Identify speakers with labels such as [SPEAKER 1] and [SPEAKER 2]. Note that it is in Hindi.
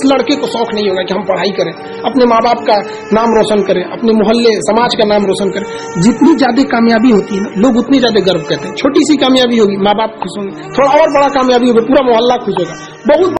[SPEAKER 1] लड़के को शौक नहीं होगा कि हम पढ़ाई करें, अपने माँ बाप का नाम रोशन करें, अपने मोहल्ले समाज का नाम रोशन करें। जितनी ज्यादा कामयाबी होती है ना, लोग उतनी ज्यादा गर्व करते हैं। छोटी सी कामयाबी होगी, माँ बाप खुश होंगे, थोड़ा और बड़ा कामयाबी होगी, पूरा मोहल्ला खुश होगा। बहुत